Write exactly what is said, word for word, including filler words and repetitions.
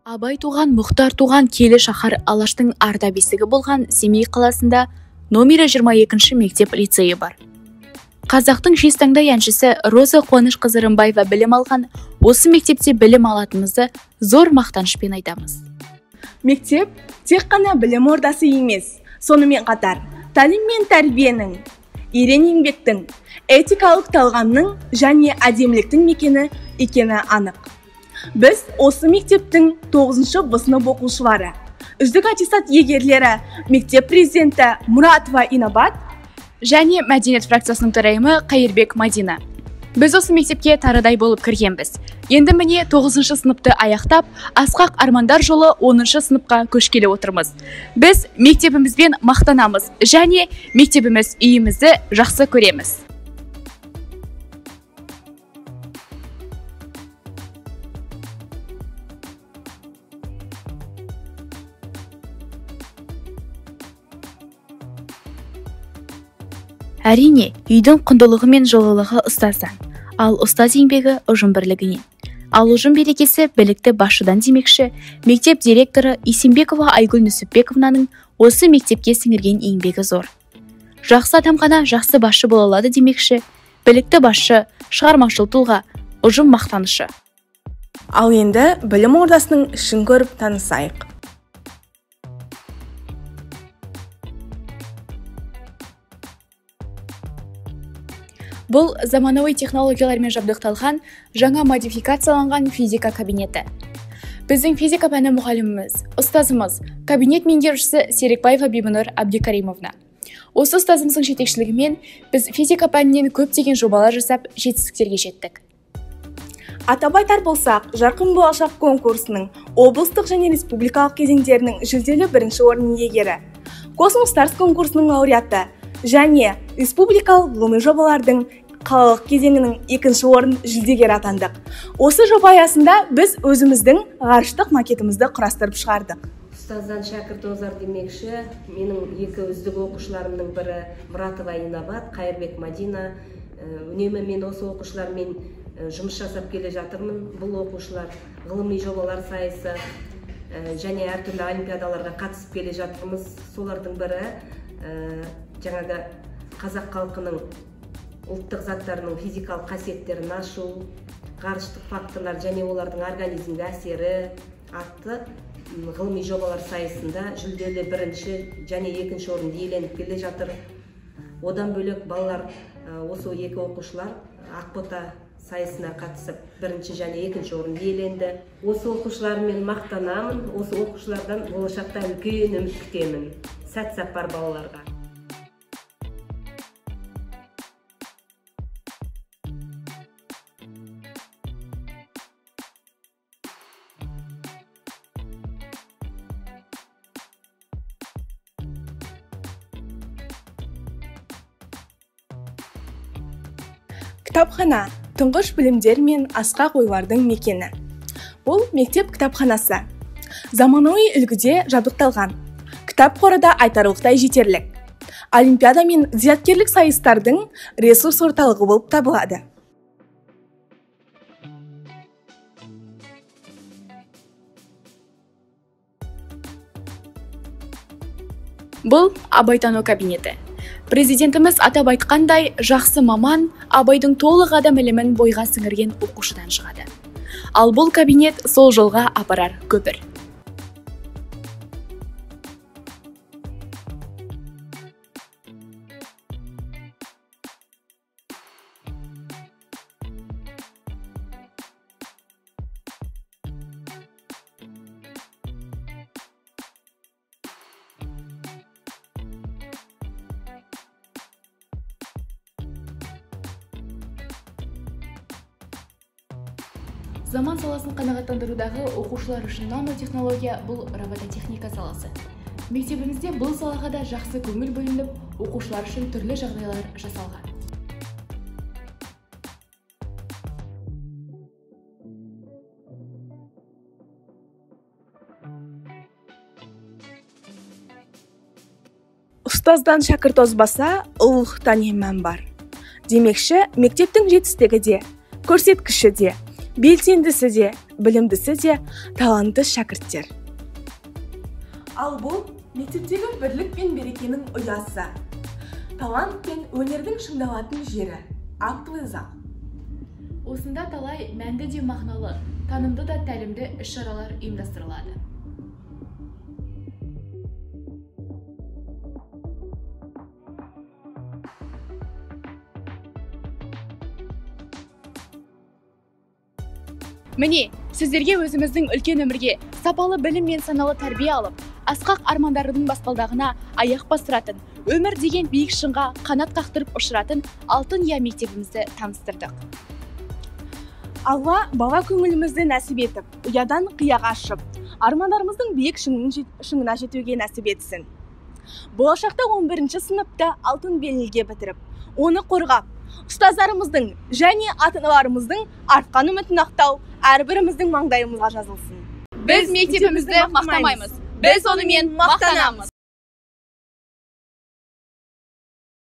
Абай туған, Мұхтар туған киелі шаһар Алаштың арда бесігі болған Семей қаласында номері жиырма екінші мектеп-лицейі бар. Қазақтың жезтаңдай әншісі Роза Қуанышқызы Рымбаева білім алған, осы мектепте білім алатынымызды зор мақтанышпен айтамыз. Мектеп тек қана білім ордасы емес, сонымен қатар тәлім мен тәрбиенің, ерен еңбектің, этикалық талғамның және әдеміліктің мекені екені анық. Біз осы мектептің тоғызыншы В сынып оқушылары, үздік аттестат иегерлері, мектеп президенті Мұратова Инабат және мәдениет фракциясының төрайымы Қайырбек Мадина. Біз осы мектепке тарыдай болып кіргенбіз. Енді міне тоғызыншы сыныпты аяқтап, асқақ армандар жолы оныншы сыныпқа көшкелі отырмыз. Біз мектебімізбен мақтанамыз және мектебіміз үйімізді жақсы көреміз. Әрине, үйдің құндылығы мен жылылығы ұстаздан, ал ұстаз еңбегі ұжым бірлігінен. Ал ұжым берекесі білікті басшыдан демекші, мектеп директоры Исенбекова Айгүл Нүсіпбековнаның осы мектепке сіңірген еңбегі зор. Жақсы адам ғана жақсы басшы бола алады демекші, білікті басшы, шығармашыл тұлға, ұжым мақтанышы. Ал енді білім ордасының ішін көріп танысайық. Бұл заманауи технологиялармен жабдықталған, жаңа модификацияланған физика кабинеті. Біздің физика пәні мұғаліміміз, ұстазымыз, кабинет меңгерушісі Серікбаева Бибінұр Абдикаримовна. Осы ұстазымыздың жетекшілігімен біз физика пәнінен көптеген жобалар жасап, жетістіктерге жеттік. Атап айтар болсақ, Жарқын болашақ конкурсының облыстық және республикалық кезеңдерінің жүлделі бірінші орын иегері, Космос Старс конкурсының лауреаты және республикалық ғылыми жобалардың қалалық кезеңінің екінші орын жүлдегері атандық. Осы жоба аясында біз өзіміздің ғарыштық макетімізді құрастырып шығардық. Ұстаздан шәкірт озар демекші, менің екі үздік оқушыларымның бірі Мұратова Инабат, Қайырбек Мадина. Үнемі мен осы оқушылармен жұмыс жасап келе жатырмын. Бұл оқушылар ғылыми жобалар сайысы және әртүрлі олимпиадаларға қатысып келе жатырмыз. Солардың бірі жаңағы қазақ халқының ұлттық заттарының физикалық қасиеттерін ашу, ғарыштық факторлар және олардың организмге әсері атты ғылыми жобалар сайысында жүлделі бірінші және екінші орынды иеленіп келе жатыр. Одан бөлек балалар, осы екі оқушылар Ақбота сайысына қатысып бірінші және екінші орынды иеленді. Осы оқушылармен мақтанамын, осы оқушылардан болашақта үлкен үміт күтемін. Сәт сапар балаларға. Кітапхана – тұңғыш білімдер мен асқақ ойлардың мекені. Бұл мектеп кітапханасы. Заманауи үлгіде жабдықталған. Кітап қоры да айтарлықтай жетерлік. Олимпиада мен зияткерлік сайыстардың ресурс орталығы болып табылады. Бұл абайтану кабинеті. Президентіміз атап айтқандай, жақсы маман Абайдың толық адам ілімін бойға сіңірген оқушыдан шығады. Ал бұл кабинет сол жолға апарар көпір. Заман саласын қанағаттандырудағы оқушылар үшін нанотехнология бұл робототехника саласы. Мектебімізде бұл салаға да жақсы көңіл бөлініп, оқушылар үшін түрлі жағдайлар жасалған. Ұстаздан шәкірт озбаса, ұлықтан емін бар. Демекші, мектептің жетістігі де, көрсеткіші де, белсендісі де, білімдісі де талантты шәкірттер. Ал бұл мектептегі бірлік пен берекенің ұясы. Талант пен өнердің шыңдалатын жері, актовый зал. Осында талай мәнді де мағыналы, танымды да тәлімді іс-шаралар ұйымдастырылады. Міне, сіздерге өзіміздің үлкен өмірге сапалы білім мен саналы тәрбие алып, асқақ армандарының баспалдағына аяқ бастыратын, өмір деген биік шыңға қанат қақтырып ұшыратын алтын ұя мектебімізді таныстырдық. Алла бала көңілімізді нәсіп етіп, ұядан қияға ашып, армандарымыздың биік шыңына жетуге нәсіп етсін. Болашақта он бірінші сыныпта алтын белгіге бітіріп, оны қорғап, ұстаздарымыздың және ата-аналарымыздың артқан үмітін ақтау әрбіріміздің маңдайымызға жазылсын. Біз мектебімізді мақтамаймыз, біз онымен мақтанамыз.